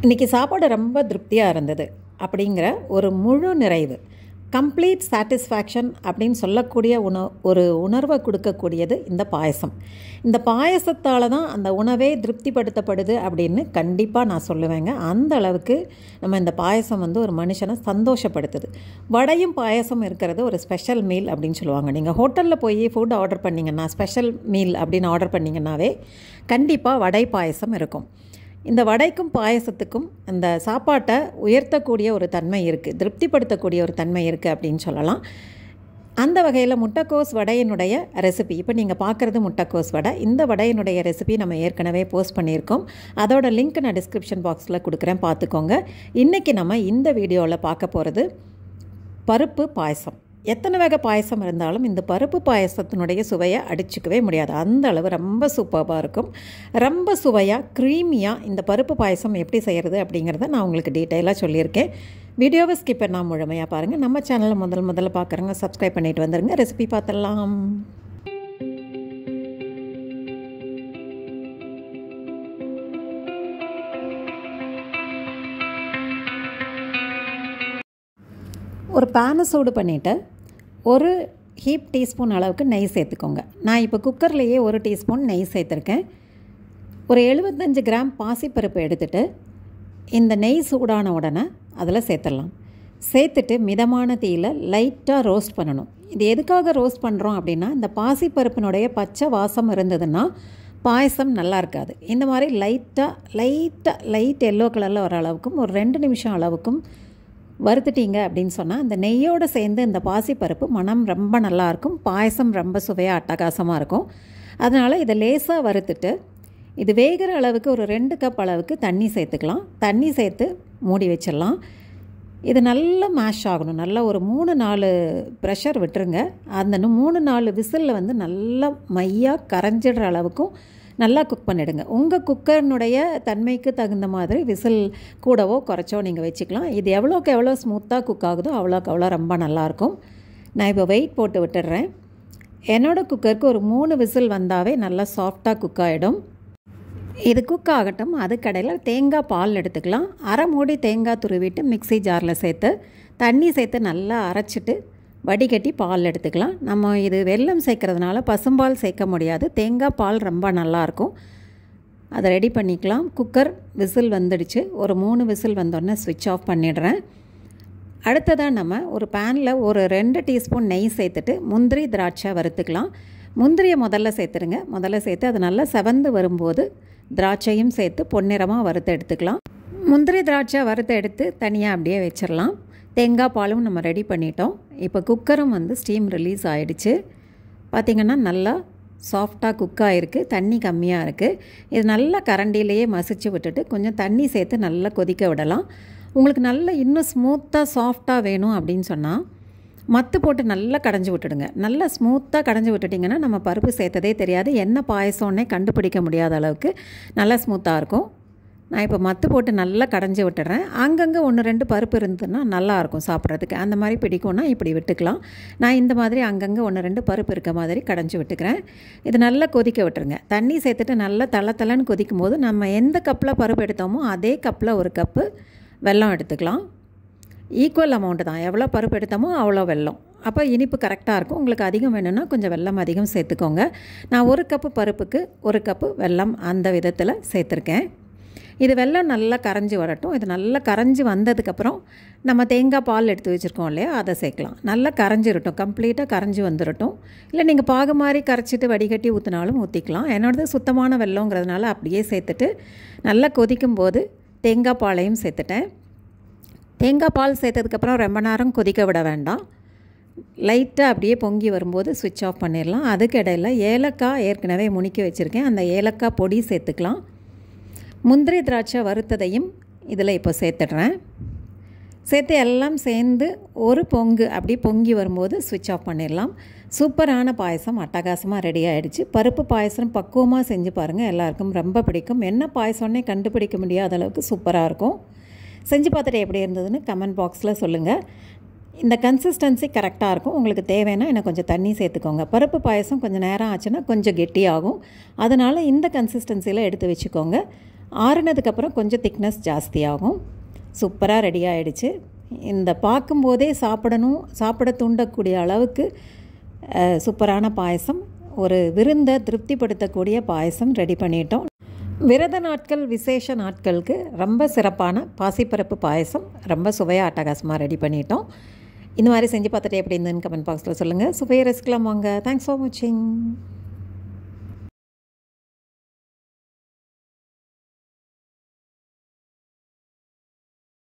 இன்றைக்கி சாப்பாடு ரொம்ப திருப்தியாக இருந்தது அப்படிங்கிற ஒரு முழு நிறைவு, கம்ப்ளீட் சாட்டிஸ்ஃபேக்ஷன் அப்படின்னு சொல்லக்கூடிய ஒரு உணர்வை கொடுக்கக்கூடியது இந்த பாயசம். இந்த பாயசத்தால் தான் அந்த உணவே திருப்திப்படுத்தப்படுது அப்படின்னு கண்டிப்பாக நான் சொல்லுவேங்க. அந்த அளவுக்கு நம்ம இந்த பாயசம் ஒரு மனுஷனை சந்தோஷப்படுத்துது. வடையும் பாயசம் இருக்கிறது ஒரு ஸ்பெஷல் மீல் அப்படின்னு சொல்லுவாங்க. நீங்கள் ஹோட்டலில் போய் ஃபுட் ஆர்டர் பண்ணிங்கன்னா, ஸ்பெஷல் மீல் அப்படின்னு ஆர்டர் பண்ணிங்கன்னாவே கண்டிப்பாக வடை பாயசம் இருக்கும். இந்த வடைக்கும் பாயசத்துக்கும் அந்த சாப்பாட்டை உயர்த்தக்கூடிய ஒரு தன்மை இருக்குது, திருப்திப்படுத்தக்கூடிய ஒரு தன்மை இருக்குது அப்படின்னு சொல்லலாம். அந்த வகையில் முட்டைக்கோஸ் வடையினுடைய ரெசிபி இப்போ நீங்கள் பார்க்குறது முட்டைக்கோஸ் வடை. இந்த வடையினுடைய ரெசிபி நம்ம ஏற்கனவே போஸ்ட் பண்ணியிருக்கோம். அதோட லிங்க் நான் டிஸ்கிரிப்ஷன் பாக்ஸில் கொடுக்குறேன், பார்த்துக்கோங்க. இன்றைக்கி நம்ம இந்த வீடியோவில் பார்க்க போகிறது பருப்பு பாயசம். எத்தனை வகை பாயசம் இருந்தாலும் இந்த பருப்பு பாயசத்தினுடைய சுவையை அடிச்சுக்கவே முடியாது. அந்த அளவு ரொம்ப சூப்பராக இருக்கும். ரொம்ப சுவையாக க்ரீமியாக இந்த பருப்பு பாயசம் எப்படி செய்கிறது அப்படிங்கிறத நான் உங்களுக்கு டீட்டெயிலாக சொல்லியிருக்கேன். வீடியோவை ஸ்கிப் பண்ணால் முழுமையாக பாருங்கள். நம்ம சேனலை முதல்ல பார்க்குறவங்க சப்ஸ்கிரைப் பண்ணிட்டு வந்துடுங்க. ரெசிபி பார்த்துடலாம். ஒரு பேனை சூடு பண்ணிவிட்டு ஒரு ஹீப் டீஸ்பூன் அளவுக்கு நெய் சேர்த்துக்கோங்க. நான் இப்போ குக்கர்லேயே 1 டீஸ்பூன் நெய் சேர்த்துருக்கேன். ஒரு 75 கிராம் பாசிப்பருப்பு எடுத்துகிட்டு இந்த நெய் சூடான உடனே அதில் சேர்த்துடலாம். சேர்த்துட்டு மிதமான தீயில் லைட்டாக ரோஸ்ட் பண்ணணும். இது எதுக்காக ரோஸ்ட் பண்ணுறோம் அப்படின்னா, இந்த பாசிப்பருப்பினுடைய பச்சை வாசம் இருந்ததுன்னா பாயசம் நல்லா இருக்காது. இந்த மாதிரி லைட் எல்லோ கலரில் வர அளவுக்கும் ஒரு 2 நிமிஷம் அளவுக்கும் வறுத்துட்டீங்க அப்படின்னு சொன்னால் அந்த நெய்யோடு சேர்ந்து இந்த பாசிப்பருப்பு மனம் ரொம்ப நல்லாயிருக்கும். பாயசம் ரொம்ப சுவையாக அட்டகாசமாக இருக்கும். அதனால் இதை லேசாக வறுத்துட்டு இது வேகிற அளவுக்கு ஒரு 2 கப் அளவுக்கு தண்ணி சேர்த்துக்கலாம். தண்ணி சேர்த்து மூடி வச்சிடலாம். இது நல்லா மேஷ் ஆகணும். நல்லா ஒரு 3-4 ப்ரெஷர் விட்டுருங்க. அந்த 3-4 விசிலில் நல்லா மையாக கரைஞ்சிடுற அளவுக்கும் நல்லா குக் பண்ணிவிடுங்க. உங்கள் குக்கர்னுடைய தன்மைக்கு தகுந்த மாதிரி விசில் கூடவோ குறைச்சோ நீங்கள் வச்சுக்கலாம். இது எவ்வளோக்கு எவ்வளோ ஸ்மூத்தாக குக் ஆகுதோ அவ்வளோக்கு அவ்வளோ ரொம்ப நல்லாயிருக்கும். நான் இப்போ வெயிட் போட்டு விட்டுடுறேன். என்னோடய குக்கருக்கு ஒரு 3 விசில் வந்தாவே நல்லா சாஃப்டாக குக் ஆகிடும். இது குக் ஆகட்டும். அதுக்கடையில் தேங்காய் பால் எடுத்துக்கலாம். அரை மூடி தேங்காய் துருவிட்டு மிக்ஸி ஜாரில் சேர்த்து தண்ணி சேர்த்து நல்லா அரைச்சிட்டு வடிகட்டி பால் எடுத்துக்கலாம். நம்ம இது வெல்லம் சேர்க்கறதுனால பசும்பால் சேர்க்க முடியாது. தேங்காய் பால் ரொம்ப நல்லாயிருக்கும். அதை ரெடி பண்ணிக்கலாம். குக்கர் விசில் வந்துடுச்சு. ஒரு 3 விசில் வந்தோடனே ஸ்விட்ச் ஆஃப் பண்ணிடுறேன். அடுத்ததாக நம்ம ஒரு பேனில் ஒரு 2 டீஸ்பூன் நெய் சேர்த்துட்டு முந்திரி திராட்சை வறுத்துக்கலாம். முந்திரியை முதல்ல சேர்த்துருங்க. முதல்ல சேர்த்து அது நல்லா செவந்து வரும்போது திராட்சையும் சேர்த்து பொன்னிறமாக வறுத்து எடுத்துக்கலாம். முந்திரி திராட்சை வறுத்து எடுத்து தனியாக அப்படியே வச்சிடலாம். தேங்காய் பாலும் நம்ம ரெடி பண்ணிட்டோம். இப்போ குக்கரும் ஸ்டீம் ரிலீஸ் ஆகிடுச்சு. பார்த்திங்கன்னா நல்லா சாஃப்டாக குக் ஆகிருக்கு. தண்ணி கம்மியாக இருக்குது. இது நல்லா கரண்டிலேயே மசிச்சு விட்டுட்டு கொஞ்சம் தண்ணி சேர்த்து நல்லா கொதிக்க விடலாம். உங்களுக்கு நல்லா இன்னும் ஸ்மூத்தாக சாஃப்டாக வேணும் அப்படின்னு சொன்னால் மத்து போட்டு நல்லா கடைஞ்சி விட்டுடுங்க. நல்லா ஸ்மூத்தாக கடைஞ்சி விட்டுட்டிங்கன்னா நம்ம பருப்பு சேர்த்ததே தெரியாது. என்ன பாயசம்னே கண்டுபிடிக்க முடியாத அளவுக்கு நல்லா ஸ்மூத்தாக இருக்கும். நான் இப்போ மத்து போட்டு நல்லா கடைஞ்சி விட்டுறேன். அங்கங்கே 1-2 பருப்பு இருந்ததுன்னா நல்லாயிருக்கும் சாப்பிட்றதுக்கு. அந்த மாதிரி பிடிக்கும்னா இப்படி விட்டுக்கலாம். நான் இந்த மாதிரி அங்கங்கே 1-2 பருப்பு இருக்க மாதிரி கடைஞ்சி விட்டுக்கிறேன். இது நல்லா கொதிக்க விட்டுருங்க. தண்ணி சேர்த்துட்டு நல்லா தளன்னு கொதிக்கும் போது நம்ம எந்த கப்பில் பருப்பு எடுத்தோமோ அதே கப்பில் 1 கப்பு வெல்லம் எடுத்துக்கலாம். ஈக்குவல் அமௌண்ட்டு தான். எவ்வளோ பருப்பு எடுத்தோமோ அவ்வளோ வெல்லம். அப்போ இனிப்பு கரெக்டாக இருக்கும். உங்களுக்கு அதிகம் வேணும்னா கொஞ்சம் வெல்லம் அதிகம் சேர்த்துக்கோங்க. நான் 1 கப்பு பருப்புக்கு 1 கப்பு வெல்லம் அந்த விதத்தில் சேர்த்துருக்கேன். இது வெல்லம் நல்லா கரைஞ்சி வரட்டும். இது நல்லா கரைஞ்சி வந்ததுக்கப்புறம் நம்ம தேங்காய் பால் எடுத்து வச்சுருக்கோம் இல்லையா, அதை சேர்க்கலாம். நல்லா கரைஞ்சிரட்டும். கம்ப்ளீட்டாக கரைஞ்சி வந்துடட்டும். இல்லை நீங்கள் பாகு மாதிரி கரைச்சிட்டு வடிகட்டி ஊற்றினாலும் ஊற்றிக்கலாம். என்னோடது சுத்தமான வெல்லங்கிறதுனால அப்படியே சேர்த்துட்டு நல்லா கொதிக்கும் போது தேங்காய் பாலையும் சேர்த்துட்டேன். தேங்காய் பால் சேர்த்ததுக்கப்புறம் ரொம்ப நேரம் கொதிக்க விட வேண்டாம். லைட்டாக அப்படியே பொங்கி வரும்போது ஸ்விட்ச் ஆஃப் பண்ணிடலாம். அதுக்கு இடையில் ஏலக்காய் ஏற்கனவே முணுக்கி வச்சுருக்கேன். அந்த ஏலக்காய் பொடி சேர்த்துக்கலாம். முந்திரி திராட்சை வறுத்ததையும் இதில் இப்போ சேர்த்துடுறேன். சேர்த்து எல்லாம் சேர்ந்து ஒரு பொங்கு அப்படி பொங்கி வரும்போது ஸ்விட்ச் ஆஃப் பண்ணிடலாம். சூப்பரான பாயசம் அட்டகாசமாக ரெடி ஆகிடுச்சு. பருப்பு பாயசம் பக்குவமாக செஞ்சு பாருங்கள். எல்லாருக்கும் ரொம்ப பிடிக்கும். என்ன பாயசம்னே கண்டுபிடிக்க முடியாத அளவுக்கு சூப்பராக இருக்கும். செஞ்சு பார்த்துட்டு எப்படி இருந்ததுன்னு கமெண்ட் பாக்ஸில் சொல்லுங்கள். இந்த கன்சிஸ்டன்சி கரெக்டாக இருக்கும். உங்களுக்கு தேவைன்னா இன்னும் கொஞ்சம் தண்ணி சேர்த்துக்கோங்க. பருப்பு பாயசம் கொஞ்சம் நேரம் ஆச்சுன்னா கொஞ்சம் கெட்டியாகும். அதனால் இந்த கன்சிஸ்டன்சியில் எடுத்து வச்சுக்கோங்க. ஆறுனதுக்கப்புறம் கொஞ்சம் திக்னஸ் ஜாஸ்தியாகும். சூப்பராக ரெடி ஆகிடுச்சு. இந்த பார்க்கும்போதே சாப்பிட தூண்டக்கூடிய அளவுக்கு சூப்பரான பாயசம், ஒரு விருந்தை திருப்திப்படுத்தக்கூடிய பாயசம் ரெடி பண்ணிட்டோம். விரத நாட்கள், விசேஷ நாட்களுக்கு ரொம்ப சிறப்பான பாசிப்பருப்பு பாயசம் ரொம்ப சுவையாக அட்டகாசமாக ரெடி பண்ணிட்டோம். இந்த மாதிரி செஞ்சு பார்த்துட்டு எப்படி இருந்ததுன்னு கமெண்ட் பாக்ஸில் சொல்லுங்கள். சுவையை ரசிக்கலாம் வாங்க. தேங்க்ஸ் ஃபார் வாட்சிங்.